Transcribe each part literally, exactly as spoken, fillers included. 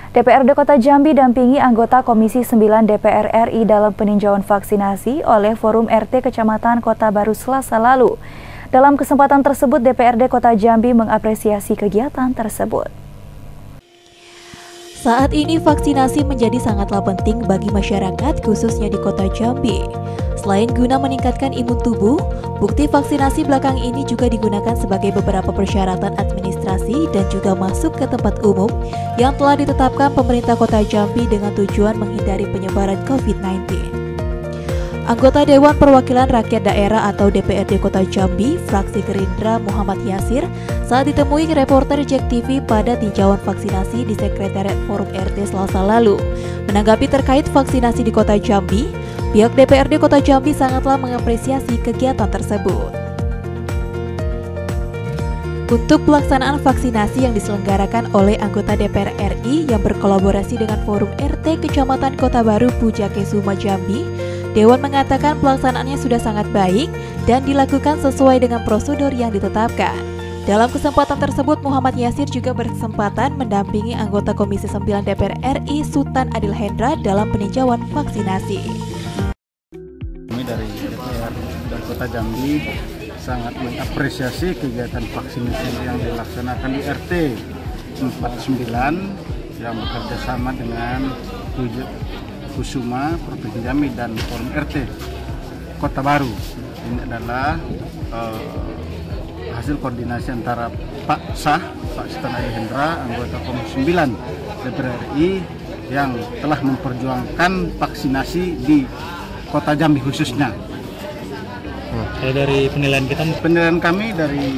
D P R D Kota Jambi dampingi anggota Komisi sembilan D P R R I dalam peninjauan vaksinasi oleh Forum R T Kecamatan Kota Baru Selasa lalu. Dalam kesempatan tersebut, D P R D Kota Jambi mengapresiasi kegiatan tersebut. Saat ini vaksinasi menjadi sangatlah penting bagi masyarakat khususnya di Kota Jambi. Selain guna meningkatkan imun tubuh, bukti vaksinasi belakang ini juga digunakan sebagai beberapa persyaratan administrasi dan juga masuk ke tempat umum yang telah ditetapkan pemerintah Kota Jambi dengan tujuan menghindari penyebaran COVID sembilan belas. Anggota Dewan Perwakilan Rakyat Daerah atau D P R D Kota Jambi, fraksi Gerindra Muhammad Yasir, saat ditemui reporter Jack T V pada tinjauan vaksinasi di Sekretariat Forum R T Selasa lalu. Menanggapi terkait vaksinasi di Kota Jambi, pihak D P R D Kota Jambi sangatlah mengapresiasi kegiatan tersebut. Untuk pelaksanaan vaksinasi yang diselenggarakan oleh anggota D P R R I yang berkolaborasi dengan Forum R T Kecamatan Kota Baru Pujakesuma Jambi, Dewan mengatakan pelaksanaannya sudah sangat baik dan dilakukan sesuai dengan prosedur yang ditetapkan. Dalam kesempatan tersebut, Muhammad Yasir juga berkesempatan mendampingi anggota Komisi sembilan D P R R I Sultan Adil Hendra dalam peninjauan vaksinasi. Kami dari D P R dan Kota Jambi sangat mengapresiasi kegiatan vaksinasi yang dilaksanakan di R T empat puluh sembilan yang bekerja sama dengan Kusuma, Provinsi Jambi dan Forum R T Kota Baru. Ini adalah uh, hasil koordinasi antara Pak Sah, Pak Sultan Adil Hendra, anggota Komisi sembilan D P R R I yang telah memperjuangkan vaksinasi di Kota Jambi khususnya. Kalau dari penilaian kita, penilaian kami dari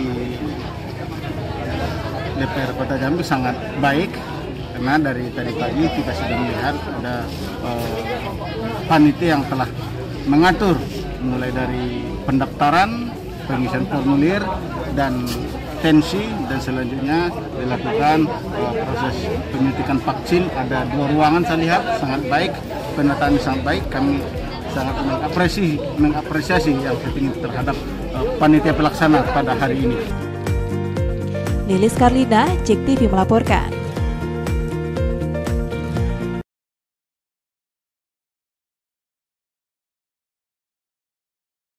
D P R Kota Jambi sangat baik. Karena dari tadi pagi kita sudah melihat ada uh, panitia yang telah mengatur mulai dari pendaftaran, pengisian formulir, dan tensi, dan selanjutnya dilakukan uh, proses penyuntikan vaksin. Ada dua ruangan saya lihat sangat baik, penataan sangat baik. Kami sangat mengapresiasi, mengapresiasi yang tertinggi terhadap uh, panitia pelaksana pada hari ini. Lilis Karlina, Jack T V melaporkan.